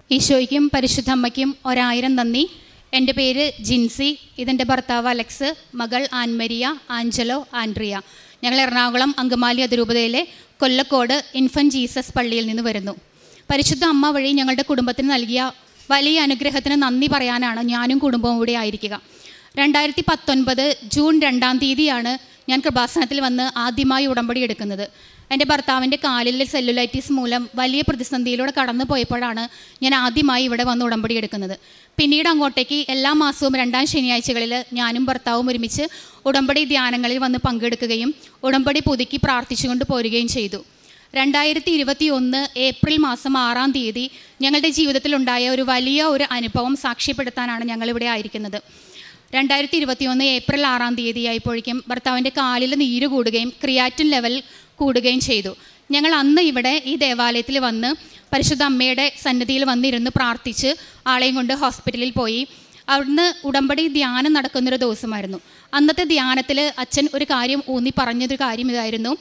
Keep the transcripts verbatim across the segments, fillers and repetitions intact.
ഈശോയ്ക്കും പരിശുദ്ധ അമ്മയ്ക്കും ഒരായിരം നന്ദി. എൻ്റെ പേര് ജിൻസി, ഇതെൻ്റെ ഭർത്താവ് അലക്സ്, മകൾ ആൻമരിയ, ആഞ്ചലോ, ആൻഡ്രിയ. ഞങ്ങൾ എറണാകുളം അങ്കമാലി അതിരൂപതയിലെ കൊല്ലക്കോട് ഇൻഫൻറ്റ് ജീസസ് പള്ളിയിൽ നിന്ന് വരുന്നു. പരിശുദ്ധ അമ്മ വഴി ഞങ്ങളുടെ കുടുംബത്തിന് നൽകിയ വലിയ അനുഗ്രഹത്തിന് നന്ദി പറയാനാണ് ഞാനും കുടുംബവും കൂടി ആയിരിക്കുക. രണ്ടായിരത്തി പത്തൊൻപത് ജൂൺ രണ്ടാം തീയതിയാണ് ഞാൻ കൃപാസനത്തിൽ വന്ന് ആദ്യമായി ഉടമ്പടി എടുക്കുന്നത്. എൻ്റെ ഭർത്താവിൻ്റെ കാലിലെ സെല്ലുലൈറ്റിസ് മൂലം വലിയ പ്രതിസന്ധിയിലൂടെ കടന്നു പോയപ്പോഴാണ് ഞാൻ ആദ്യമായി ഇവിടെ വന്ന് ഉടമ്പടി എടുക്കുന്നത്. പിന്നീട് അങ്ങോട്ടേക്ക് എല്ലാ മാസവും രണ്ടാം ശനിയാഴ്ചകളിൽ ഞാനും ഭർത്താവും ഒരുമിച്ച് ഉടമ്പടി ധ്യാനങ്ങളിൽ വന്ന് പങ്കെടുക്കുകയും ഉടമ്പടി പുതുക്കി പ്രാർത്ഥിച്ചുകൊണ്ട് പോരുകയും ചെയ്തു. രണ്ടായിരത്തി ഇരുപത്തി ഒന്ന് ഏപ്രിൽ മാസം ആറാം തീയതി ഞങ്ങളുടെ ജീവിതത്തിലുണ്ടായ ഒരു വലിയ ഒരു അനുഭവം സാക്ഷ്യപ്പെടുത്താനാണ് ഞങ്ങളിവിടെ ആയിരിക്കുന്നത്. രണ്ടായിരത്തി ഇരുപത്തി ഒന്ന് ഏപ്രിൽ ആറാം തീയതി ആയപ്പോഴേക്കും ഭർത്താവിൻ്റെ കാലിൽ നീര് കൂടുകയും ക്രിയാറ്റിൻ ലെവൽ കൂടുകയും ചെയ്തു. ഞങ്ങൾ അന്ന് ഇവിടെ ഈ ദേവാലയത്തിൽ വന്ന് പരിശുദ്ധ അമ്മയുടെ സന്നിധിയിൽ വന്നിരുന്ന് പ്രാർത്ഥിച്ച് ആളെയും കൊണ്ട് ഹോസ്പിറ്റലിൽ പോയി. അവിടുന്ന് ഉടമ്പടി ധ്യാനം നടക്കുന്നൊരു ദിവസമായിരുന്നു. അന്നത്തെ ധ്യാനത്തിൽ അച്ഛൻ ഒരു കാര്യം ഊന്നി പറഞ്ഞൊരു കാര്യം ഇതായിരുന്നു: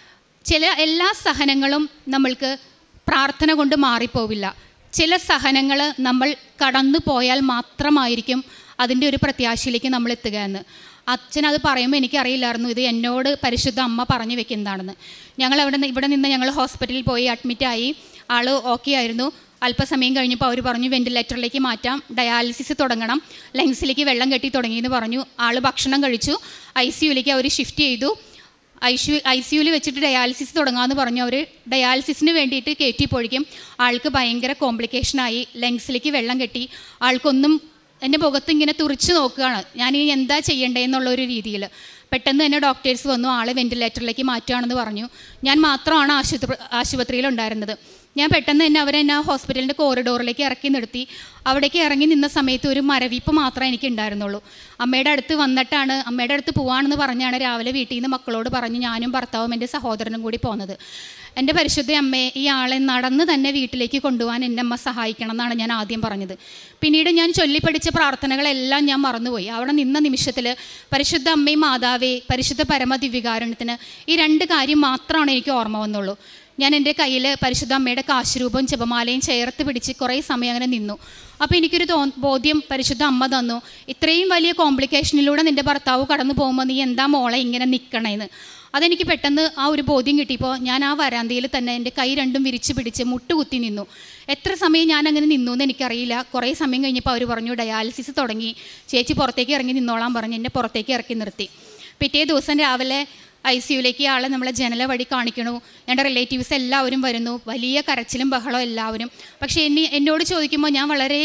ചില എല്ലാ സഹനങ്ങളും നമ്മൾക്ക് പ്രാർത്ഥന കൊണ്ട് മാറിപ്പോവില്ല. ചില സഹനങ്ങൾ നമ്മൾ കടന്നു പോയാൽ മാത്രമായിരിക്കും അതിൻ്റെ ഒരു പ്രത്യാശയിലേക്ക് നമ്മൾ എത്തുക എന്ന്. അച്ഛൻ അത് പറയുമ്പോൾ എനിക്കറിയില്ലായിരുന്നു ഇത് എന്നോട് പരിശുദ്ധ അമ്മ പറഞ്ഞു വെക്കുന്നതാണെന്ന്. ഞങ്ങൾ അവിടെ ഇവിടെ നിന്ന് ഞങ്ങൾ ഹോസ്പിറ്റലിൽ പോയി അഡ്മിറ്റായി. ആൾ ഓക്കെ ആയിരുന്നു. അല്പസമയം കഴിഞ്ഞപ്പോൾ അവർ പറഞ്ഞു വെൻറ്റിലേറ്ററിലേക്ക് മാറ്റാം, ഡയാലിസിസ് തുടങ്ങണം, ലങ്സിലേക്ക് വെള്ളം കെട്ടി തുടങ്ങിയെന്ന് പറഞ്ഞു. ആൾ ഭക്ഷണം കഴിച്ചു. ഐ സി യുവിലേക്ക് അവർ ഷിഫ്റ്റ് ചെയ്തു. I C U I C യുവിൽ വെച്ചിട്ട് ഡയാലിസിസ് തുടങ്ങാമെന്ന് പറഞ്ഞു. അവർ ഡയാലിസിസിന് വേണ്ടിയിട്ട് കയറ്റിപ്പോഴേക്കും ആൾക്ക് ഭയങ്കര കോംപ്ലിക്കേഷനായി. ലങ്സിലേക്ക് വെള്ളം കെട്ടി. ആൾക്കൊന്നും എൻ്റെ മുഖത്ത് ഇങ്ങനെ തുറിച്ച് നോക്കുകയാണ്, ഞാൻ ഇനി എന്താ ചെയ്യേണ്ടതെന്നുള്ളൊരു രീതിയിൽ. പെട്ടെന്ന് തന്നെ ഡോക്ടേഴ്സ് വന്നു, ആളെ വെൻറ്റിലേറ്ററിലേക്ക് മാറ്റുകയാണെന്ന് പറഞ്ഞു. ഞാൻ മാത്രമാണ് ആശുപത്രി ആശുപത്രിയിലുണ്ടായിരുന്നത്. ഞാൻ പെട്ടെന്ന് തന്നെ അവരെ എന്നെ ഹോസ്പിറ്റലിൻ്റെ കോറിഡോറിലേക്ക് ഇറക്കി നിർത്തി. അവിടേക്ക് ഇറങ്ങി നിന്ന സമയത്ത് ഒരു മരവിപ്പ് മാത്രമേ എനിക്ക് ഉണ്ടായിരുന്നുള്ളൂ. അമ്മയുടെ അടുത്ത് വന്നിട്ടാണ് അമ്മയുടെ അടുത്ത് പോവാണെന്ന് പറഞ്ഞാണ് രാവിലെ വീട്ടിൽ നിന്ന് മക്കളോട് പറഞ്ഞ് ഞാനും ഭർത്താവും എൻ്റെ സഹോദരനും കൂടി പോകുന്നത്. എൻ്റെ പരിശുദ്ധ അമ്മയെ ഈ ആളെ നടന്ന് തന്നെ വീട്ടിലേക്ക് കൊണ്ടുപോകാൻ എൻ്റെ അമ്മ സഹായിക്കണം എന്നാണ് ഞാൻ ആദ്യം പറഞ്ഞത്. പിന്നീട് ഞാൻ ചൊല്ലിപ്പടിച്ച പ്രാർത്ഥനകളെല്ലാം ഞാൻ മറന്നുപോയി. അവിടെ നിന്ന നിമിഷത്തിൽ പരിശുദ്ധ അമ്മയും മാതാവേ, പരിശുദ്ധ പരമദിവ്യകാരുണ്യത്തിന്, ഈ രണ്ട് കാര്യം മാത്രമാണ് എനിക്ക് ഓർമ്മ വന്നുള്ളൂ. ഞാൻ എൻ്റെ കയ്യിൽ പരിശുദ്ധ അമ്മയുടെ കാശുരൂപവും ജപമാലയും ചേർത്ത് പിടിച്ച് കുറേ സമയം അങ്ങനെ നിന്നു. അപ്പോൾ എനിക്കൊരു തോ ബോധ്യം പരിശുദ്ധ അമ്മ തന്നു, ഇത്രയും വലിയ കോംപ്ലിക്കേഷനിലൂടെ നിൻ്റെ ഭർത്താവ് കടന്നു പോകുമ്പോൾ നീ എന്താ മോളെ ഇങ്ങനെ നിൽക്കണേന്ന്. അതെനിക്ക് പെട്ടെന്ന് ആ ഒരു ബോധ്യം കിട്ടിയപ്പോൾ ഞാൻ ആ വരാന്തയിൽ തന്നെ എൻ്റെ കൈ രണ്ടും വിരിച്ച് പിടിച്ച് മുട്ടുകുത്തി നിന്നു. എത്ര സമയം ഞാൻ അങ്ങനെ നിന്നു എന്ന് എനിക്കറിയില്ല. കുറേ സമയം കഴിഞ്ഞപ്പോൾ അവർ പറഞ്ഞു ഡയാലിസിസ് തുടങ്ങി, ചേച്ചി പുറത്തേക്ക് ഇറങ്ങി നിന്നോളാൻ പറഞ്ഞ് എന്നെ പുറത്തേക്ക് ഇറക്കി നിർത്തി. പിറ്റേ ദിവസം രാവിലെ ഐ സി യുവിലേക്ക് ആളെ നമ്മളെ ജനല വഴി കാണിക്കണു. എൻ്റെ റിലേറ്റീവ്സ് എല്ലാവരും വരുന്നു, വലിയ കരച്ചിലും ബഹളവും എല്ലാവരും. പക്ഷേ എന്നെ എന്നോട് ചോദിക്കുമ്പോൾ ഞാൻ വളരെ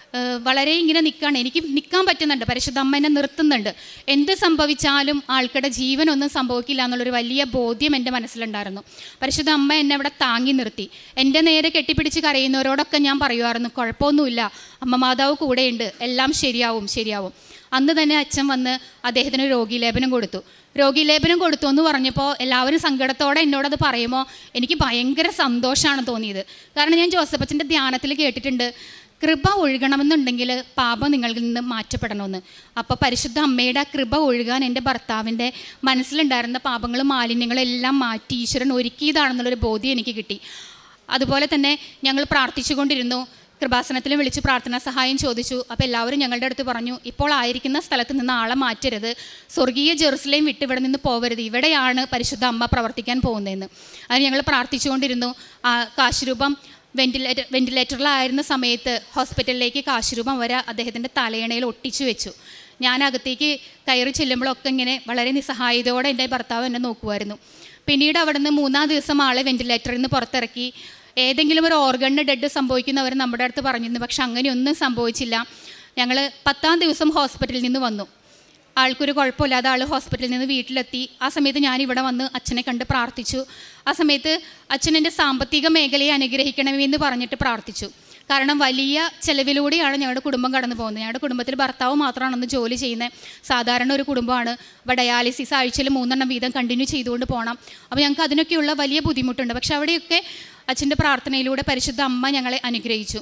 വളരെ ഇങ്ങനെ നിൽക്കുകയാണ്. എനിക്ക് നിൽക്കാൻ പറ്റുന്നുണ്ട്, പരിശുദ്ധ അമ്മ എന്നെ നിർത്തുന്നുണ്ട്. എന്ത് സംഭവിച്ചാലും ആൾക്കുടെ ജീവനൊന്നും സംഭവിക്കില്ല എന്നുള്ളൊരു വലിയ ബോധ്യം എൻ്റെ മനസ്സിലുണ്ടായിരുന്നു. പരിശുദ്ധ അമ്മ എന്നെ അവിടെ താങ്ങി നിർത്തി. എൻ്റെ നേരെ കെട്ടിപ്പിടിച്ച് കരയുന്നവരോടൊക്കെ ഞാൻ പറയുമായിരുന്നു, കുഴപ്പമൊന്നുമില്ല, അമ്മ മാതാവ് കൂടെയുണ്ട്, എല്ലാം ശരിയാവും ശരിയാവും. അന്ന് തന്നെ അച്ഛൻ വന്ന് അദ്ദേഹത്തിന് രോഗീലേപനം കൊടുത്തു. രോഗീലേപനം കൊടുത്തു എന്ന് പറഞ്ഞപ്പോൾ എല്ലാവരും സങ്കടത്തോടെ എന്നോടത് പറയുമ്പോൾ എനിക്ക് ഭയങ്കര സന്തോഷമാണ് തോന്നിയത്. കാരണം ഞാൻ ജോസഫച്ചൻ്റെ ധ്യാനത്തിൽ കേട്ടിട്ടുണ്ട്, കൃപ ഒഴുകണമെന്നുണ്ടെങ്കിൽ പാപം നിങ്ങളിൽ നിന്ന് മാറ്റപ്പെടണമെന്ന്. അപ്പോൾ പരിശുദ്ധ അമ്മയുടെ കൃപ ഒഴുകാൻ എൻ്റെ ഭർത്താവിൻ്റെ മനസ്സിലുണ്ടായിരുന്ന പാപങ്ങളും മാലിന്യങ്ങളും എല്ലാം മാറ്റി ഈശ്വരൻ ഒരുക്കിയതാണെന്നുള്ളൊരു ബോധ്യം എനിക്ക് കിട്ടി. അതുപോലെ തന്നെ ഞങ്ങൾ പ്രാർത്ഥിച്ചു കൊണ്ടിരുന്നു. കൃപാസനത്തിലും വിളിച്ച് പ്രാർത്ഥനാ സഹായം ചോദിച്ചു. അപ്പോൾ എല്ലാവരും ഞങ്ങളുടെ അടുത്ത് പറഞ്ഞു, ഇപ്പോൾ ആയിരിക്കുന്ന സ്ഥലത്ത് നിന്ന് ആളെ മാറ്റരുത്, സ്വർഗീയ ജെറുസലേം വിട്ട് ഇവിടെ നിന്ന് പോകരുത്, ഇവിടെയാണ് പരിശുദ്ധ അമ്മ പ്രവർത്തിക്കാൻ പോകുന്നതെന്ന്. അത് ഞങ്ങൾ പ്രാർത്ഥിച്ചുകൊണ്ടിരുന്നു. കാശുരൂപം വെൻറ്റിലേറ്റർ വെൻറ്റിലേറ്ററിലായിരുന്ന സമയത്ത് ഹോസ്പിറ്റലിലേക്ക് കാശുരൂപം വരെ അദ്ദേഹത്തിൻ്റെ തലയണയിൽ ഒട്ടിച്ചു വെച്ചു. ഞാൻ അകത്തേക്ക് കയറി ചെല്ലുമ്പോഴൊക്കെ ഇങ്ങനെ വളരെ നിസ്സഹായതയോടെ എൻ്റെ ഭർത്താവ് എന്നെ നോക്കുമായിരുന്നു. പിന്നീട് അവിടുന്ന് മൂന്നാം ദിവസം ആളെ വെൻറ്റിലേറ്ററിൽ നിന്ന് പുറത്തിറക്കി. ഏതെങ്കിലും ഒരു ഓർഗണിന് ഡെഡ് സംഭവിക്കുന്നവർ നമ്മുടെ അടുത്ത് പറഞ്ഞിരുന്നു, പക്ഷെ അങ്ങനെയൊന്നും സംഭവിച്ചില്ല. ഞങ്ങൾ പത്താം ദിവസം ഹോസ്പിറ്റലിൽ നിന്ന് വന്നു. ആൾക്കൊരു കുഴപ്പമില്ലാതെ ആൾ ഹോസ്പിറ്റലിൽ നിന്ന് വീട്ടിലെത്തി. ആ സമയത്ത് ഞാനിവിടെ വന്ന് അച്ഛനെ കണ്ട് പ്രാർത്ഥിച്ചു. ആ സമയത്ത് അച്ഛൻ എൻ്റെ സാമ്പത്തിക മേഖലയെ അനുഗ്രഹിക്കണമെന്ന് പറഞ്ഞിട്ട് പ്രാർത്ഥിച്ചു. കാരണം വലിയ ചിലവിലൂടെയാണ് ഞങ്ങളുടെ കുടുംബം കടന്നു പോകുന്നത്. ഞങ്ങളുടെ കുടുംബത്തിൽ ഭർത്താവ് മാത്രമാണ് അന്ന് ജോലി ചെയ്യുന്നത്. സാധാരണ ഒരു കുടുംബമാണ്. അപ്പോൾ ഡയാലിസിസ് ആഴ്ചയിൽ മൂന്നെണ്ണം വീതം കണ്ടിന്യൂ ചെയ്തുകൊണ്ട് പോകണം. അപ്പോൾ ഞങ്ങൾക്ക് അതിനൊക്കെയുള്ള വലിയ ബുദ്ധിമുട്ടുണ്ട്. പക്ഷെ അവിടെയൊക്കെ അച്ഛൻ്റെ പ്രാർത്ഥനയിലൂടെ പരിശുദ്ധ അമ്മ ഞങ്ങളെ അനുഗ്രഹിച്ചു.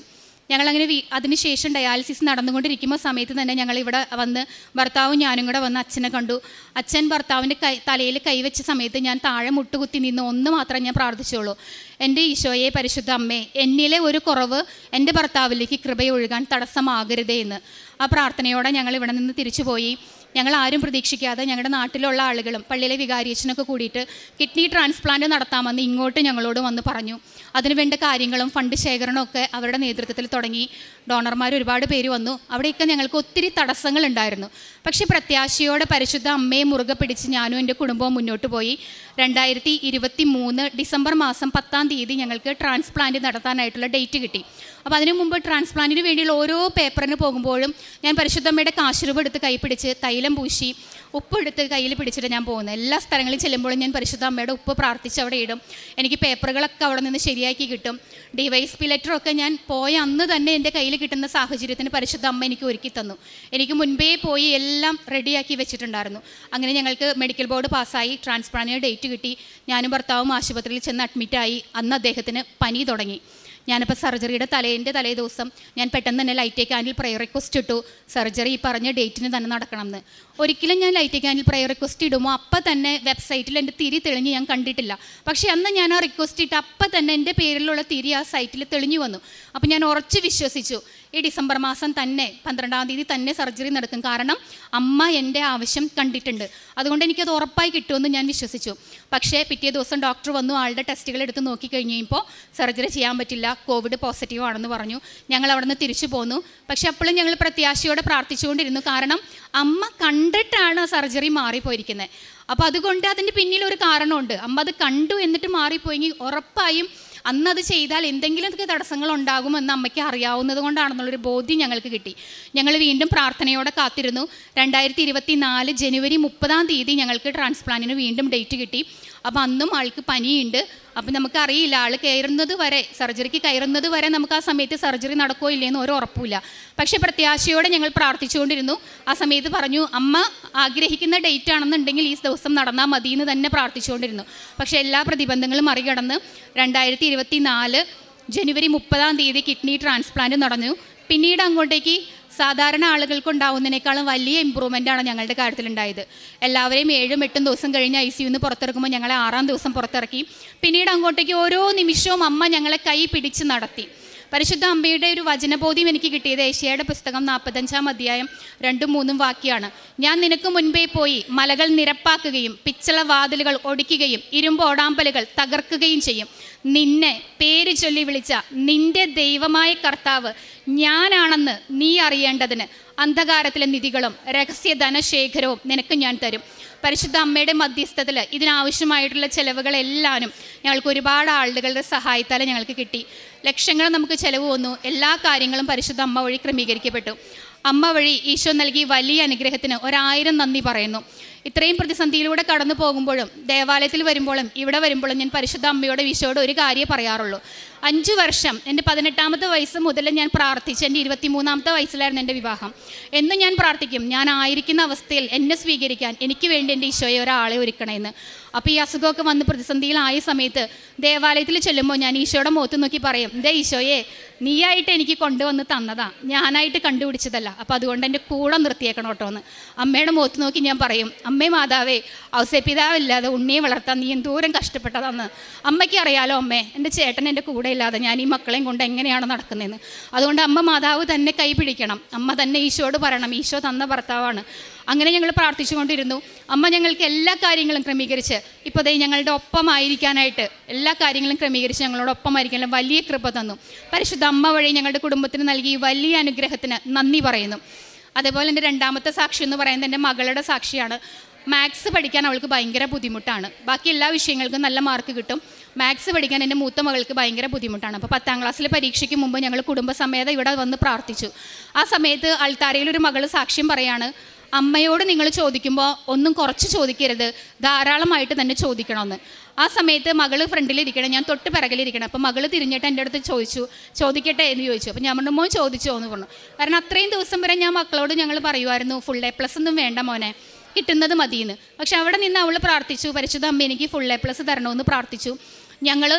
ഞങ്ങളങ്ങനെ വീ അതിനുശേഷം ഡയാലിസിസ് നടന്നുകൊണ്ടിരിക്കുമ്പോൾ സമയത്ത് തന്നെ ഞങ്ങളിവിടെ വന്ന് ഭർത്താവും ഞാനും കൂടെ വന്ന് അച്ഛനെ കണ്ടു. അച്ഛൻ ഭർത്താവിൻ്റെ കൈ തലയിൽ കൈവച്ച സമയത്ത് ഞാൻ താഴെ മുട്ടുകുത്തി നിന്ന് ഒന്ന് മാത്രമേ ഞാൻ പ്രാർത്ഥിച്ചുള്ളൂ, എൻ്റെ ഈശോയെ പരിശുദ്ധ അമ്മേ, എന്നിലെ ഒരു കുറവ് എൻ്റെ ഭർത്താവിലേക്ക് കൃപയൊഴുകാൻ തടസ്സമാകരുതേ എന്ന്. ആ പ്രാർത്ഥനയോടെ ഞങ്ങൾ ഇവിടെ നിന്ന് തിരിച്ചു പോയി. ഞങ്ങൾ ആരും പ്രതീക്ഷിക്കാതെ ഞങ്ങളുടെ നാട്ടിലുള്ള ആളുകളും പള്ളിയിലെ വികാരിയച്ഛനൊക്കെ കൂടിയിട്ട് കിഡ്നി ട്രാൻസ്പ്ലാന്റ് നടത്താമെന്ന് ഇങ്ങോട്ട് ഞങ്ങളോട് വന്ന് പറഞ്ഞു. അതിനുവേണ്ട കാര്യങ്ങളും ഫണ്ട് ശേഖരണമൊക്കെ അവരുടെ നേതൃത്വത്തിൽ തുടങ്ങി. ഡോണർമാർ ഒരുപാട് പേര് വന്നു. അവിടെയൊക്കെ ഞങ്ങൾക്ക് ഒത്തിരി തടസ്സങ്ങളുണ്ടായിരുന്നു. പക്ഷേ പ്രത്യാശയോടെ പരിശുദ്ധ അമ്മയെ മുറുകെ പിടിച്ച് ഞാനും എൻ്റെ കുടുംബവും മുന്നോട്ട് പോയി. രണ്ടായിരത്തി ഇരുപത്തി മൂന്ന് ഡിസംബർ മാസം പത്താം തീയതി ഞങ്ങൾക്ക് ട്രാൻസ്പ്ലാന്റ് നടത്താനായിട്ടുള്ള ഡേറ്റ് കിട്ടി. അപ്പോൾ അതിനു മുമ്പ് ട്രാൻസ്പ്ലാന്റിന് വേണ്ടിയുള്ള ഓരോ പേപ്പറിന് പോകുമ്പോഴും ഞാൻ പരിശുദ്ധമ്മയുടെ കാശുരൂപ എടുത്ത് കൈ പിടിച്ച് തൈലം പൂശി ഉപ്പെടുത്ത് കയ്യിൽ പിടിച്ചിട്ട് ഞാൻ പോകുന്നത്. എല്ലാ സ്ഥലങ്ങളിൽ ചെല്ലുമ്പോഴും ഞാൻ പരിശുദ്ധ അമ്മയുടെ ഉപ്പ് പ്രാർത്ഥിച്ച് അവിടെ ഇടും. എനിക്ക് പേപ്പറുകളൊക്കെ അവിടെ നിന്ന് ശരിയാക്കി കിട്ടും. ഡിവൈസ് പി ലെറ്ററൊക്കെ ഞാൻ പോയ അന്ന് തന്നെ എൻ്റെ കയ്യിൽ കിട്ടുന്ന സാഹചര്യത്തിന് പരിശുദ്ധ അമ്മ എനിക്ക് ഒരുക്കി തന്നു. എനിക്ക് മുൻപേ പോയി എല്ലാം റെഡിയാക്കി വെച്ചിട്ടുണ്ടായിരുന്നു. അങ്ങനെ ഞങ്ങൾക്ക് മെഡിക്കൽ ബോർഡ് പാസ്സായി, ട്രാൻസ്പ്ലാന്റിന് ഡേറ്റ് കിട്ടി. ഞാനും ഭർത്താവും ആശുപത്രിയിൽ ചെന്ന് അഡ്മിറ്റായി. അന്ന് അദ്ദേഹത്തിന് പനി തുടങ്ങി. ഞാനിപ്പോൾ സർജറിയുടെ തലേൻ്റെ തലേ ദിവസം ഞാൻ പെട്ടെന്ന് തന്നെ ലൈറ്റ് ക്യാൻഡിൽ പ്രയർ റിക്വസ്റ്റ് ഇട്ടു, സർജറി ഈ പറഞ്ഞ ഡേറ്റിന് തന്നെ നടക്കണം എന്ന്. ഒരിക്കലും ഞാൻ ലൈറ്റ് ക്യാൻഡിൽ പ്രയർ റിക്വസ്റ്റ് ഇടുമ്പോൾ അപ്പം തന്നെ വെബ്സൈറ്റിൽ എൻ്റെ തിരി തെളിഞ്ഞ് ഞാൻ കണ്ടിട്ടില്ല. പക്ഷേ അന്ന് ഞാൻ ആ റിക്വസ്റ്റ് ഇട്ട് അപ്പം തന്നെ എൻ്റെ പേരിലുള്ള തിരി ആ സൈറ്റിൽ തെളിഞ്ഞു വന്നു. അപ്പോൾ ഞാൻ ഉറച്ച് വിശ്വസിച്ചു ഈ ഡിസംബർ മാസം തന്നെ പന്ത്രണ്ടാം തീയതി തന്നെ സർജറി നടക്കും. കാരണം അമ്മ എൻ്റെ ആവശ്യം കണ്ടിട്ടുണ്ട്, അതുകൊണ്ട് എനിക്കത് ഉറപ്പായി കിട്ടുമെന്ന് ഞാൻ വിശ്വസിച്ചു. പക്ഷേ പിറ്റേ ദിവസം ഡോക്ടർ വന്നു, ആളുടെ ടെസ്റ്റുകൾ എടുത്ത് നോക്കിക്കഴിഞ്ഞപ്പോൾ സർജറി ചെയ്യാൻ പറ്റില്ല, കോവിഡ് പോസിറ്റീവ് ആണെന്ന് പറഞ്ഞു. ഞങ്ങൾ അവിടെ നിന്ന് തിരിച്ചു പോന്നു. പക്ഷേ അപ്പോഴും ഞങ്ങൾ പ്രത്യാശയോടെ പ്രാർത്ഥിച്ചുകൊണ്ടിരുന്നു. കാരണം അമ്മ കണ്ടിട്ടാണ് സർജറി മാറിപ്പോയിരിക്കുന്നത്. അപ്പോൾ അതുകൊണ്ട് അതിൻ്റെ പിന്നിൽ ഒരു കാരണമുണ്ട്. അമ്മ അത് കണ്ടു എന്നിട്ട് മാറിപ്പോയെങ്കിൽ ഉറപ്പായും അന്നത് ചെയ്താൽ എന്തെങ്കിലുമൊക്കെ തടസ്സങ്ങൾ ഉണ്ടാകുമെന്ന് അമ്മയ്ക്ക് അറിയാവുന്നത് കൊണ്ടാണെന്നുള്ളൊരു ബോധ്യം ഞങ്ങൾക്ക് കിട്ടി. ഞങ്ങൾ വീണ്ടും പ്രാർത്ഥനയോടെ കാത്തിരുന്നു. രണ്ടായിരത്തി ഇരുപത്തി നാല് ജനുവരി മുപ്പതാം തീയതി ഞങ്ങൾക്ക് ട്രാൻസ്പ്ലാന്റിന് വീണ്ടും ഡേറ്റ് കിട്ടി. അപ്പോൾ അന്നും ആൾക്ക് പനിയുണ്ട്. അപ്പം നമുക്കറിയില്ല, ആൾ കയറുന്നത് വരെ, സർജറിക്ക് കയറുന്നത് വരെ നമുക്ക് ആ സമയത്ത് സർജറി നടക്കുമോ ഇല്ലയെന്ന് ഒരു ഉറപ്പില്ല. പക്ഷേ പ്രത്യാശയോടെ ഞങ്ങൾ പ്രാർത്ഥിച്ചുകൊണ്ടിരുന്നു. ആ സമയത്ത് പറഞ്ഞു, അമ്മ ആഗ്രഹിക്കുന്ന ഡേറ്റ് ആണെന്നുണ്ടെങ്കിൽ ഈ ദിവസം നടന്നാൽ മതി എന്ന് തന്നെ പ്രാർത്ഥിച്ചുകൊണ്ടിരുന്നു. പക്ഷേ എല്ലാ പ്രതിബന്ധങ്ങളും മറികടന്ന് രണ്ടായിരത്തി ഇരുപത്തി നാല് ജനുവരി മുപ്പതാം തീയതി കിഡ്നി ട്രാൻസ്പ്ലാന്റ് നടന്നു. പിന്നീട് അങ്ങോട്ടേക്ക് സാധാരണ ആളുകൾക്കുണ്ടാവുന്നതിനേക്കാളും വലിയ ഇമ്പ്രൂവ്മെൻ്റാണ് ഞങ്ങളുടെ കാര്യത്തിലുണ്ടായത്. എല്ലാവരെയും ഏഴും എട്ടും ദിവസം കഴിഞ്ഞ് ഐ സി യുന്ന് പുറത്തിറക്കുമ്പോൾ ഞങ്ങളെ ആറാം ദിവസം പുറത്തിറക്കി. പിന്നീട് അങ്ങോട്ടേക്ക് ഓരോ നിമിഷവും അമ്മ ഞങ്ങളെ കൈ പിടിച്ച് നടത്തി. പരിശുദ്ധ അമ്മയുടെ ഒരു വചനബോധ്യം എനിക്ക് കിട്ടിയത് ഏഷ്യായുടെ പുസ്തകം നാൽപ്പത്തഞ്ചാം അധ്യായം രണ്ടും മൂന്നും വാക്യാണ്. ഞാൻ നിനക്ക് മുൻപേ പോയി മലകൾ നിരപ്പാക്കുകയും പിച്ചള വാതിലുകൾ ഒടിക്കുകയും ഇരുമ്പ് ഓടാമ്പലുകൾ തകർക്കുകയും ചെയ്യും. നിന്നെ പേര് ചൊല്ലി വിളിച്ച നിന്റെ ദൈവമായ കർത്താവ് ഞാനാണെന്ന് നീ അറിയേണ്ടതിന് അന്ധകാരത്തിലെ നിധികളും രഹസ്യ ധനശേഖരവും നിനക്ക് ഞാൻ തരും. പരിശുദ്ധ അമ്മയുടെ മധ്യസ്ഥത്തിൽ ഇതിനാവശ്യമായിട്ടുള്ള ചിലവുകളെല്ലാനും ഞങ്ങൾക്ക് ഒരുപാട് ആളുകളുടെ സഹായത്താൽ ഞങ്ങൾക്ക് കിട്ടി. ലക്ഷങ്ങൾ നമുക്ക് ചിലവ് വന്നു. എല്ലാ കാര്യങ്ങളും പരിശുദ്ധ അമ്മ വഴി ക്രമീകരിക്കപ്പെട്ടു. അമ്മ വഴി ഈശോ നൽകി വലിയ അനുഗ്രഹത്തിന് ഒരായിരം നന്ദി പറയുന്നു. ഇത്രയും പ്രതിസന്ധിയിലൂടെ കടന്നു പോകുമ്പോഴും ദേവാലയത്തിൽ വരുമ്പോഴും ഇവിടെ വരുമ്പോഴും ഞാൻ പരിശുദ്ധ അമ്മയോട് ഈശോയോട് ഒരു കാര്യമേ പറയാറുള്ളൂ. അഞ്ച് വർഷം എൻ്റെ പതിനെട്ടാമത്തെ വയസ്സ് മുതൽ ഞാൻ പ്രാർത്ഥിച്ചു. എൻ്റെ ഇരുപത്തി മൂന്നാമത്തെ വയസ്സിലായിരുന്നു എൻ്റെ വിവാഹം. എന്നും ഞാൻ പ്രാർത്ഥിക്കും, ഞാൻ ആയിരിക്കുന്ന അവസ്ഥയിൽ എന്നെ സ്വീകരിക്കാൻ എനിക്ക് വേണ്ടി എൻ്റെ ഈശോയെ ഒരാളെ ഒരുക്കണമെന്ന്. അപ്പോൾ ഈ അസുഖമൊക്കെ വന്ന് പ്രതിസന്ധിയിലായ സമയത്ത് ദേവാലയത്തിൽ ചെല്ലുമ്പോൾ ഞാൻ ഈശോയുടെ മുഖത്ത് നോക്കി പറയും, ദേ ഈശോയെ, നീയായിട്ട് എനിക്ക് കൊണ്ടുവന്ന് തന്നതാ, ഞാനായിട്ട് കണ്ടുപിടിച്ചതല്ല. അപ്പോൾ അതുകൊണ്ട് എൻ്റെ കൂടെ നിർത്തിയേക്കണം കേട്ടോ എന്ന് അമ്മയുടെ മുഖത്ത് നോക്കി ഞാൻ പറയും, അമ്മേ മാതാവേ, ഔസേപിതാവില്ലാതെ ഉണ്ണിയെ വളർത്താൻ നീ എന്തോരം കഷ്ടപ്പെട്ടതെന്ന് അമ്മയ്ക്ക് അറിയാലോ. അമ്മേ, എൻ്റെ ചേട്ടൻ എൻ്റെ കൂടെ ഇല്ലാതെ ഞാൻ ഈ മക്കളെയും കൊണ്ട് എങ്ങനെയാണ് നടക്കുന്നതെന്ന്. അതുകൊണ്ട് അമ്മ മാതാവ് തന്നെ കൈ പിടിക്കണം, അമ്മ തന്നെ ഈശോയോട് പറയണം, ഈശോ തന്ന ഭർത്താവാണ്. അങ്ങനെ ഞങ്ങൾ പ്രാർത്ഥിച്ചുകൊണ്ടിരുന്നു. അമ്മ ഞങ്ങൾക്ക് എല്ലാ കാര്യങ്ങളും ക്രമീകരിച്ച് ഇപ്പോൾ ദേ ഞങ്ങളുടെ ഒപ്പമായിരിക്കാനായിട്ട് എല്ലാ കാര്യങ്ങളും ക്രമീകരിച്ച് ഞങ്ങളോടൊപ്പമായിരിക്കാനുള്ള വലിയ കൃപ തന്നു. പരിശുദ്ധ അമ്മ വഴി ഞങ്ങളുടെ കുടുംബത്തിന് നൽകി വലിയ അനുഗ്രഹത്തിന് നന്ദി പറയുന്നു. അതേപോലെ എൻ്റെ രണ്ടാമത്തെ സാക്ഷി എന്ന് പറയുന്നത് എൻ്റെ മകളുടെ സാക്ഷിയാണ്. മാത്സ് പഠിക്കാൻ അവൾക്ക് ഭയങ്കര ബുദ്ധിമുട്ടാണ്. ബാക്കി എല്ലാ വിഷയങ്ങൾക്കും നല്ല മാർക്ക് കിട്ടും. മാത്സ് പഠിക്കാൻ എൻ്റെ മൂത്ത മകൾക്ക് ഭയങ്കര ബുദ്ധിമുട്ടാണ്. അപ്പോൾ പത്താം ക്ലാസ്സിലെ പരീക്ഷയ്ക്ക് മുമ്പ് ഞങ്ങൾ കുടുംബസമേതം ഇവിടെ വന്ന് പ്രാർത്ഥിച്ചു. ആ സമയത്ത് അൾത്താരയിലൊരു മകൾ സാക്ഷ്യം പറയാണ്, അമ്മയോട് നിങ്ങൾ ചോദിക്കുമ്പോൾ ഒന്നും കുറച്ച് ചോദിക്കരുത്, ധാരാളമായിട്ട് തന്നെ ചോദിക്കണമെന്ന്. ആ സമയത്ത് മകൾ ഫ്രണ്ടിലിരിക്കണം, ഞാൻ തൊട്ട് പിറകിലിരിക്കണം. അപ്പോൾ മകൾ തിരിഞ്ഞിട്ട് എൻ്റെ അടുത്ത് ചോദിച്ചു, ചോദിക്കട്ടെ എന്ന് ചോദിച്ചു. അപ്പോൾ ഞാൻ പറഞ്ഞു, മോൻ ചോദിച്ചോ എന്ന് പറഞ്ഞു. കാരണം അത്രയും ദിവസം വരെ ഞാൻ മക്കളോട് ഞങ്ങൾ പറയുമായിരുന്നു, ഫുൾ എ പ്ലസ് ഒന്നും വേണ്ട മോനെ, കിട്ടുന്നത് മതിയെന്ന്. പക്ഷെ അവിടെ നിന്ന് അവൾ പ്രാർത്ഥിച്ചു, പരിശുദ്ധ അമ്മ എനിക്ക് ഫുൾ എ പ്ലസ് തരണമെന്ന് പ്രാർത്ഥിച്ചു. ഞങ്ങൾ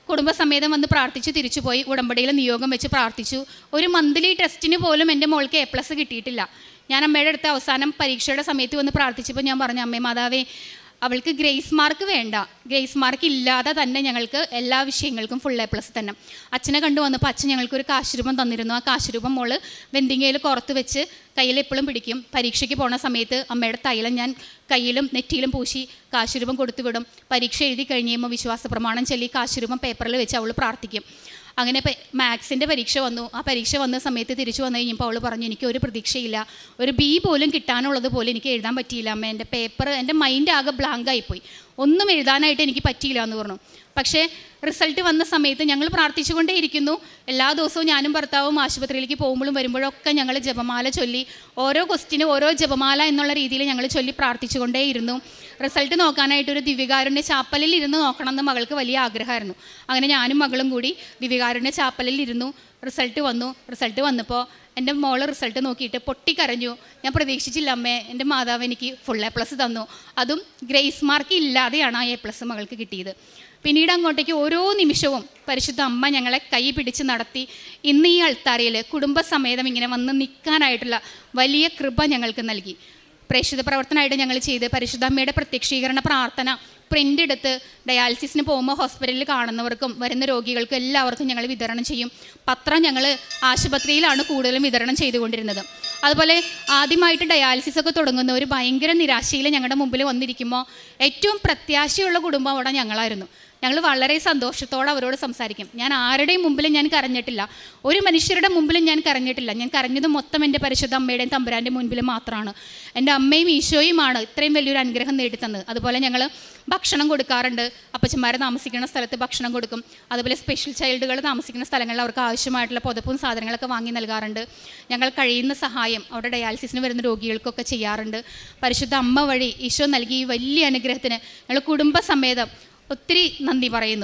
കുടുംബസമേതം വന്ന് പ്രാർത്ഥിച്ചു തിരിച്ചുപോയി. ഉടമ്പടിയിൽ നിയോഗം വെച്ച് പ്രാർത്ഥിച്ചു. ഒരു മന്ത്ലി ടെസ്റ്റിന് പോലും എൻ്റെ മോൾക്ക് എ പ്ലസ് കിട്ടിയിട്ടില്ല. ഞാൻ അമ്മയുടെ അടുത്ത് അവസാനം പരീക്ഷയുടെ സമയത്ത് വന്ന് പ്രാർത്ഥിച്ചപ്പോൾ ഞാൻ പറഞ്ഞു, അമ്മേ മാതാവേ, അവൾക്ക് ഗ്രേസ് മാർക്ക് വേണ്ട, ഗ്രേസ് മാർക്ക് ഇല്ലാതെ തന്നെ ഞങ്ങൾക്ക് എല്ലാ വിഷയങ്ങൾക്കും ഫുൾ എ പ്ലസ് തന്നെ. അച്ഛനെ കണ്ടു വന്നപ്പോൾ അച്ഛൻ ഞങ്ങൾക്കൊരു കാശുരൂപം തന്നിരുന്നു. ആ കാശുരൂപം മോള് വെന്തിങ്ങയിൽ പുറത്ത് വെച്ച് കയ്യിൽ എപ്പോഴും പിടിക്കും. പരീക്ഷയ്ക്ക് പോണ സമയത്ത് അമ്മയുടെ തൈലം ഞാൻ കയ്യിലും നെറ്റിയിലും പൂശി കാശുരൂപം കൊടുത്തു വിടും. പരീക്ഷ എഴുതി കഴിഞ്ഞ് കഴിയുമ്പോൾ വിശ്വാസ പ്രമാണം ചൊല്ലി കാശുരൂപം പേപ്പറിൽ വെച്ച് അവൾ പ്രാർത്ഥിക്കും. അങ്ങനെ മാത്സിൻ്റെ പരീക്ഷ വന്നു. ആ പരീക്ഷ വന്ന സമയത്ത് തിരിച്ചു വന്നു കഴിഞ്ഞപ്പോൾ അവൾ പറഞ്ഞു, എനിക്ക് ഒരു പ്രതീക്ഷയില്ല, ഒരു ബി പോലും കിട്ടാനുള്ളത് പോലും എനിക്ക് എഴുതാൻ പറ്റിയില്ല അമ്മ, എൻ്റെ പേപ്പർ, എൻ്റെ മൈൻഡ് ആകെ ബ്ലാങ്ക് ആയിപ്പോയി, ഒന്നും എഴുതാനായിട്ട് എനിക്ക് പറ്റിയില്ല എന്ന് പറഞ്ഞു. പക്ഷേ റിസൾട്ട് വന്ന സമയത്ത് ഞങ്ങൾ പ്രാർത്ഥിച്ചുകൊണ്ടേ ഇരിക്കുന്നു. എല്ലാ ദിവസവും ഞാനും ഭർത്താവും ആശുപത്രിയിലേക്ക് പോകുമ്പോഴും വരുമ്പോഴൊക്കെ ഞങ്ങൾ ജപമാല ചൊല്ലി, ഓരോ ക്വസ്റ്റിന് ഓരോ ജപമാല എന്നുള്ള രീതിയിൽ ഞങ്ങൾ ചൊല്ലി പ്രാർത്ഥിച്ചുകൊണ്ടേ ഇരുന്നു. റിസൾട്ട് നോക്കാനായിട്ടൊരു ദിവ്യകാരുണ്യ ചാപ്പലിൽ ഇരുന്ന് നോക്കണം എന്ന് മകൾക്ക് വലിയ ആഗ്രഹമായിരുന്നു. അങ്ങനെ ഞാനും മകളും കൂടി ദിവ്യകാരുണ്യ ചാപ്പലിൽ ഇരുന്നു. റിസൾട്ട് വന്നു. റിസൾട്ട് വന്നപ്പോൾ എൻ്റെ മോള് റിസൾട്ട് നോക്കിയിട്ട് പൊട്ടിക്കരഞ്ഞു. ഞാൻ പ്രതീക്ഷിച്ചില്ല അമ്മേ, എൻ്റെ മാതാവ് എനിക്ക് ഫുൾ എ പ്ലസ് തന്നു, അതും ഗ്രേസ് മാർക്ക് ഇല്ലാതെയാണ് ആ എ പ്ലസ് മകൾക്ക് കിട്ടിയത്. പിന്നീട് അങ്ങോട്ടേക്ക് ഓരോ നിമിഷവും പരിശുദ്ധ അമ്മ ഞങ്ങളെ കൈ പിടിച്ച് നടത്തി ഇന്ന് ഈ അൾത്താരയിൽ കുടുംബസമേതം ഇങ്ങനെ വന്ന് നിൽക്കാനായിട്ടുള്ള വലിയ കൃപ ഞങ്ങൾക്ക് നൽകി. പ്രേക്ഷിത പ്രവർത്തനമായിട്ട് ഞങ്ങൾ ചെയ്ത് പരിശുദ്ധ അമ്മയുടെ പ്രത്യക്ഷീകരണ പ്രാർത്ഥന പ്രിൻ്റ് എടുത്ത് ഡയാലിസിസിന് പോകുമ്പോൾ ഹോസ്പിറ്റലിൽ കാണുന്നവർക്കും വരുന്ന രോഗികൾക്കും എല്ലാവർക്കും ഞങ്ങൾ വിതരണം ചെയ്യും. പത്രം ഞങ്ങൾ ആശുപത്രിയിലാണ് കൂടുതലും വിതരണം ചെയ്തുകൊണ്ടിരുന്നത്. അതുപോലെ ആദ്യമായിട്ട് ഡയാലിസിസ് ഒക്കെ തുടങ്ങുന്ന ഒരു ഭയങ്കര നിരാശയിൽ ഞങ്ങളുടെ മുമ്പിൽ വന്നിരിക്കുമ്പോൾ ഏറ്റവും പ്രത്യാശയുള്ള കുടുംബം അവിടെ ഞങ്ങളായിരുന്നു. ഞങ്ങൾ വളരെ സന്തോഷത്തോടെ അവരോട് സംസാരിക്കും. ഞാൻ ആരുടെയും മുമ്പിലും ഞാൻ കരഞ്ഞിട്ടില്ല, ഒരു മനുഷ്യരുടെ മുമ്പിലും ഞാൻ കരഞ്ഞിട്ടില്ല. ഞാൻ കരഞ്ഞത് മൊത്തം എൻ്റെ പരിശുദ്ധ അമ്മയുടെയും തമ്പുരാൻ്റെ മുൻപിൽ മാത്രമാണ്. എൻ്റെ അമ്മയും ഈശോയുമാണ് ഇത്രയും വലിയൊരു അനുഗ്രഹം നേടിത്തന്നത്. അതുപോലെ ഞങ്ങൾ ഭക്ഷണം കൊടുക്കാറുണ്ട്. അപ്പച്ചന്മാർ താമസിക്കുന്ന സ്ഥലത്ത് ഭക്ഷണം കൊടുക്കും. അതുപോലെ സ്പെഷ്യൽ ചൈൽഡുകൾ താമസിക്കുന്ന സ്ഥലങ്ങളിൽ അവർക്ക് ആവശ്യമായിട്ടുള്ള പുതപ്പും സാധനങ്ങളൊക്കെ വാങ്ങി നൽകാറുണ്ട്. ഞങ്ങൾ കഴിയുന്ന സഹായം അവിടെ ഡയാലിസിസിന് വരുന്ന രോഗികൾക്കൊക്കെ ചെയ്യാറുണ്ട്. പരിശുദ്ധ അമ്മ വഴി ഈശോ നൽകിയ ഈ വലിയ അനുഗ്രഹത്തിന് ഞങ്ങൾ കുടുംബസമേതം ഒത്തിരി നന്ദി പറയുന്നു.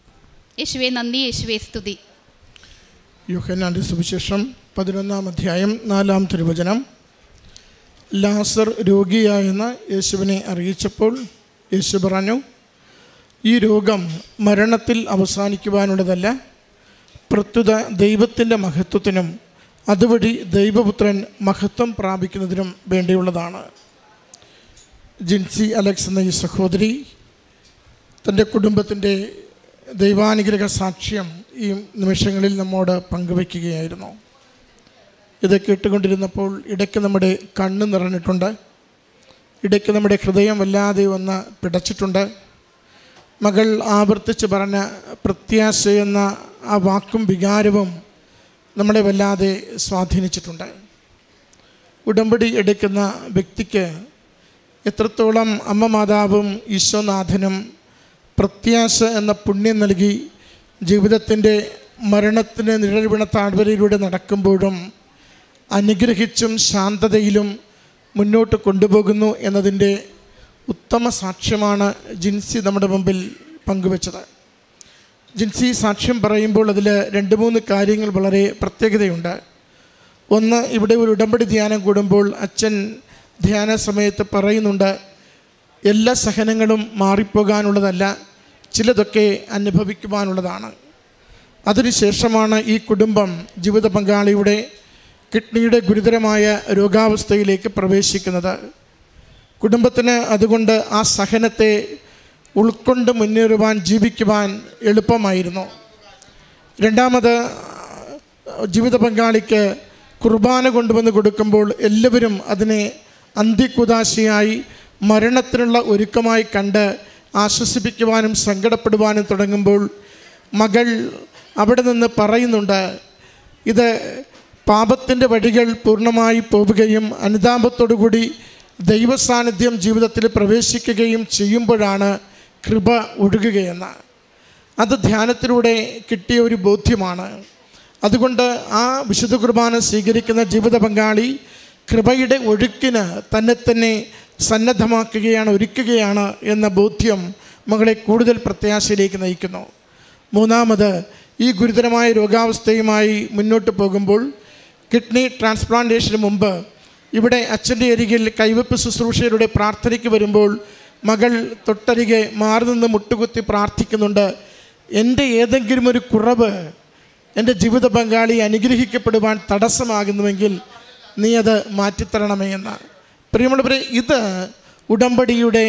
യേശുവേ നന്ദി, യേശുവേ സ്തുതി. യോഹന്നാന്റെ സുവിശേഷം പതിനൊന്നാം അധ്യായം നാലാം തിരുവചനം. ലാസർ രോഗിയായെന്ന് യേശുവിനെ അറിയിച്ചപ്പോൾ യേശു പറഞ്ഞു, ഈ രോഗം മരണത്തിൽ അവസാനിക്കുവാനുള്ളതല്ല, പ്രസ്തുത ദൈവത്തിൻ്റെ മഹത്വത്തിനും അതുവഴി ദൈവപുത്രൻ മഹത്വം പ്രാപിക്കുന്നതിനും വേണ്ടിയുള്ളതാണ്. ജിൻസി അലക്സ് എന്ന ഈ സഹോദരി തൻ്റെ കുടുംബത്തിൻ്റെ ദൈവാനുഗ്രഹ സാക്ഷ്യം ഈ നിമിഷങ്ങളിൽ നമ്മോട് പങ്കുവയ്ക്കുകയായിരുന്നു. ഇത് കേട്ടുകൊണ്ടിരുന്നപ്പോൾ ഇടയ്ക്ക് നമ്മുടെ കണ്ണ് നിറഞ്ഞിട്ടുണ്ട്, ഇടയ്ക്ക് നമ്മുടെ ഹൃദയം വല്ലാതെ ഒന്ന് പിടച്ചിട്ടുണ്ട്. മകൾ ആവർത്തിച്ച് പറഞ്ഞ പ്രത്യാശ എന്ന ആ വാക്കും വികാരവും നമ്മളെ വല്ലാതെ സ്വാധീനിച്ചിട്ടുണ്ട്. ഉടമ്പടി എടുക്കുന്ന വ്യക്തിക്ക് എത്രത്തോളം അമ്മ മാതാവും ഈശോനാഥനും പ്രത്യാശ എന്ന പുണ്യം നൽകി ജീവിതത്തിൻ്റെ മരണത്തിന് നിഴൽ വീണ താഴ്വരയിലൂടെ നടക്കുമ്പോഴും അനുഗ്രഹിച്ചും ശാന്തതയിലും മുന്നോട്ട് കൊണ്ടുപോകുന്നു എന്നതിൻ്റെ ഉത്തമ സാക്ഷ്യമാണ് ജിൻസി നമ്മുടെ മുമ്പിൽ പങ്കുവച്ചത്. ജിൻസി സാക്ഷ്യം പറയുമ്പോൾ അതിൽ രണ്ട് മൂന്ന് കാര്യങ്ങൾ വളരെ പ്രത്യേകതയുണ്ട്. ഒന്ന്, ഇവിടെ ഒരു ഉടമ്പടി ധ്യാനം കൂടുമ്പോൾ അച്ഛൻ ധ്യാന സമയത്ത് പറയുന്നുണ്ട്, എല്ലാ സഹനങ്ങളും മാറിപ്പോകാനുള്ളതല്ല, ചിലതൊക്കെ അനുഭവിക്കുവാനുള്ളതാണ്. അതിനുശേഷമാണ് ഈ കുടുംബം ജീവിത പങ്കാളിയുടെ കിഡ്നിയുടെ ഗുരുതരമായ രോഗാവസ്ഥയിലേക്ക് പ്രവേശിക്കുന്നത്. കുടുംബത്തിന് അതുകൊണ്ട് ആ സഹനത്തെ ഉൾക്കൊണ്ട് മുന്നേറുവാൻ, ജീവിക്കുവാൻ എളുപ്പമായിരുന്നു. രണ്ടാമത്, ജീവിത പങ്കാളിക്ക് കുർബാന കൊണ്ടുവന്ന് കൊടുക്കുമ്പോൾ എല്ലാവരും അതിനെ അന്ത്യകുദാശയായി മരണത്തിനുള്ള ഒരുക്കമായി കണ്ട് ആശ്വസിപ്പിക്കുവാനും സങ്കടപ്പെടുവാനും തുടങ്ങുമ്പോൾ മകൾ അവിടെ നിന്ന് പറയുന്നുണ്ട്, ഇത് പാപത്തിൻ്റെ വഴികൾ പൂർണ്ണമായി പോവുകയും അനുതാപത്തോടുകൂടി ദൈവസാന്നിധ്യം ജീവിതത്തിൽ പ്രവേശിക്കുകയും ചെയ്യുമ്പോഴാണ് കൃപ ഒഴുകുകയെന്ന്. അത് ധ്യാനത്തിലൂടെ കിട്ടിയ ഒരു ബോധ്യമാണ്. അതുകൊണ്ട് ആ വിശുദ്ധ കുർബാന സ്വീകരിക്കുന്ന ജീവിത പങ്കാളി കൃപയുടെ ഒഴുക്കിന് തന്നെ തന്നെ സന്നദ്ധമാക്കുകയാണ്, ഒരുക്കുകയാണ് എന്ന ബോധ്യം മകളെ കൂടുതൽ പ്രത്യാശയിലേക്ക് നയിക്കുന്നു. മൂന്നാമത്, ഈ ഗുരുതരമായ രോഗാവസ്ഥയുമായി മുന്നോട്ട് പോകുമ്പോൾ കിഡ്നി ട്രാൻസ്പ്ലാന്റേഷന് മുമ്പ് ഇവിടെ അച്ഛൻ്റെ അരികിൽ കൈവെപ്പ് ശുശ്രൂഷയുടെ പ്രാർത്ഥനയ്ക്ക് വരുമ്പോൾ മകൾ തൊട്ടരികെ മാറി നിന്ന് മുട്ടുകുത്തി പ്രാർത്ഥിക്കുന്നുണ്ട്, എൻ്റെ ഏതെങ്കിലും ഒരു കുറവ് എൻ്റെ ജീവിത പങ്കാളി അനുഗ്രഹിക്കപ്പെടുവാൻ തടസ്സമാകുന്നുവെങ്കിൽ നീ അത് മാറ്റിത്തരണമേ എന്ന്. പ്രിയമുള്ളവരെ, ഇത് ഉടമ്പടിയുടെ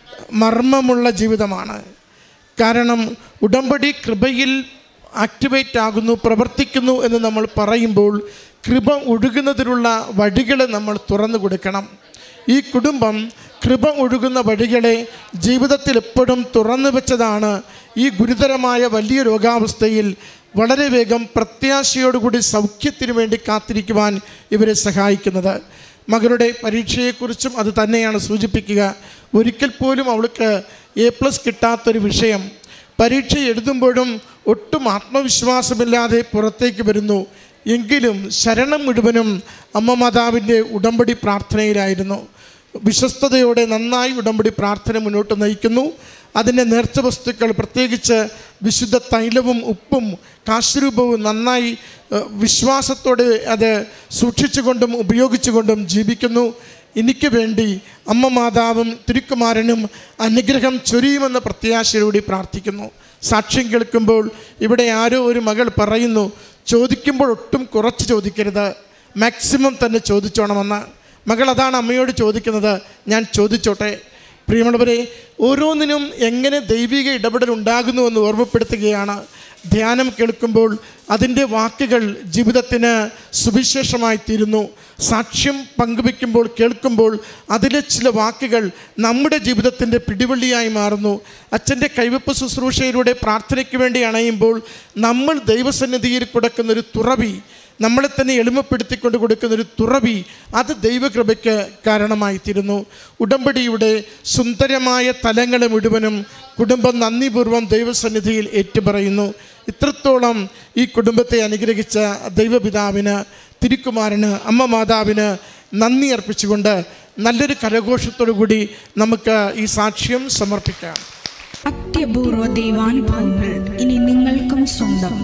മർമ്മമുള്ള ജീവിതമാണ്. കാരണം ഉടമ്പടി കൃപയിൽ ആക്ടിവേറ്റ് ആകുന്നു, പ്രവർത്തിക്കുന്നു എന്ന് നമ്മൾ പറയുമ്പോൾ കൃപ ഒഴുകുന്നതിനുള്ള വഴികൾ നമ്മൾ തുറന്നു കൊടുക്കണം. ഈ കുടുംബം കൃപ ഒഴുകുന്ന വഴികളെ ജീവിതത്തിൽ എപ്പോഴും തുറന്നു വെച്ചതാണ് ഈ ഗുരുതരമായ വലിയ രോഗാവസ്ഥയിൽ വളരെ വേഗം പ്രത്യാശയോടുകൂടി സൗഖ്യത്തിനു വേണ്ടി കാത്തിരിക്കുവാൻ ഇവരെ സഹായിക്കുന്നത്. മകളുടെ പരീക്ഷയെക്കുറിച്ചും അത് തന്നെയാണ് സൂചിപ്പിക്കുക. ഒരിക്കൽ പോലും അവൾക്ക് എ പ്ലസ് കിട്ടാത്തൊരു വിഷയം പരീക്ഷ എഴുതുമ്പോഴും ഒട്ടും ആത്മവിശ്വാസമില്ലാതെ പുറത്തേക്ക് വരുന്നു. എങ്കിലും ശരണം മുഴുവനും അമ്മ മാതാവിൻ്റെ ഉടമ്പടി പ്രാർത്ഥനയിലായിരുന്നു. വിശ്വസ്തയോടെ നന്നായി ഉടമ്പടി പ്രാർത്ഥന മുന്നോട്ട് നയിക്കുന്നു. അതിൻ്റെ നേർച്ച വസ്തുക്കൾ, പ്രത്യേകിച്ച് വിശുദ്ധ തൈലവും ഉപ്പും കാശുരൂപവും നന്നായി വിശ്വാസത്തോടെ അത് സൂക്ഷിച്ചുകൊണ്ടും ഉപയോഗിച്ചുകൊണ്ടും ജീവിക്കുന്നു. എനിക്ക് വേണ്ടി അമ്മ മാതാവും തിരുക്കുമാരനും അനുഗ്രഹം ചൊരിയുമെന്ന പ്രത്യാശയോടെ പ്രാർത്ഥിക്കുന്നു. സാക്ഷ്യം കേൾക്കുമ്പോൾ ഇവിടെ ആരോ ഒരു മകൾ പറയുന്നു, ചോദിക്കുമ്പോൾ ഒട്ടും കുറച്ച് ചോദിക്കരുത്, മാക്സിമം തന്നെ ചോദിച്ചോണമെന്ന്. മകൾ അതാണ് അമ്മയോട് ചോദിക്കുന്നത്, ഞാൻ ചോദിച്ചോട്ടെ. പ്രിയമുള്ളവരെ, ഓരോന്നിനും എങ്ങനെ ദൈവിക ഇടപെടൽ ഉണ്ടാകുന്നുവെന്ന് ഓർമ്മപ്പെടുത്തുകയാണ്. ധ്യാനം കേൾക്കുമ്പോൾ അതിൻ്റെ വാക്കുകൾ ജീവിതത്തിന് സുവിശേഷമായി തീരുന്നു. സാക്ഷ്യം പങ്കുവയ്ക്കുമ്പോൾ കേൾക്കുമ്പോൾ അതിലെ ചില വാക്കുകൾ നമ്മുടെ ജീവിതത്തിൻ്റെ പിടിവള്ളിയായി മാറുന്നു. അച്ഛൻ്റെ കൈവെപ്പ് ശുശ്രൂഷയിലൂടെ പ്രാർത്ഥനയ്ക്ക് വേണ്ടി അണയുമ്പോൾ നമ്മൾ ദൈവസന്നിധിയിൽ കൊടുക്കുന്നൊരു തുറവി, നമ്മളെ തന്നെ എളിമപ്പെടുത്തിക്കൊണ്ട് കൊടുക്കുന്നൊരു തുറവി, അത് ദൈവകൃപയ്ക്ക് കാരണമായി തീരുന്നു. ഉടമ്പടിയുടെ സുന്ദരമായ തലങ്ങളെ മുഴുവനും കുടുംബം നന്ദിപൂർവ്വം ദൈവസന്നിധിയിൽ ഏറ്റുപറയുന്നു. ഇത്രത്തോളം ഈ കുടുംബത്തെ അനുഗ്രഹിച്ച ദൈവപിതാവിന്, തിരുക്കുമാരന്, അമ്മ മാതാവിന് നന്ദി അർപ്പിച്ചുകൊണ്ട് നല്ലൊരു കരഘോഷത്തോടു കൂടി നമുക്ക് ഈ സാക്ഷ്യം സമർപ്പിക്കാം. അത്യപൂർവ ദൈവാനുഭവങ്ങൾ ഇനി നിങ്ങൾക്കും സ്വന്തം.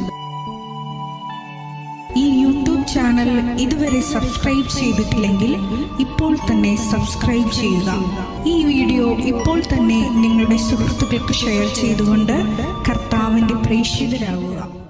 ഈ യൂട്യൂബ് ചാനൽ ഇതുവരെ സബ്സ്ക്രൈബ് ചെയ്തിട്ടില്ലെങ്കിൽ ഇപ്പോൾ തന്നെ സബ്സ്ക്രൈബ് ചെയ്യുക. ഈ വീഡിയോ ഇപ്പോൾ തന്നെ നിങ്ങളുടെ സുഹൃത്തുക്കൾക്ക് ഷെയർ ചെയ്തുകൊണ്ട് കർത്താവിൻ്റെ പ്രേക്ഷിതരാകുക.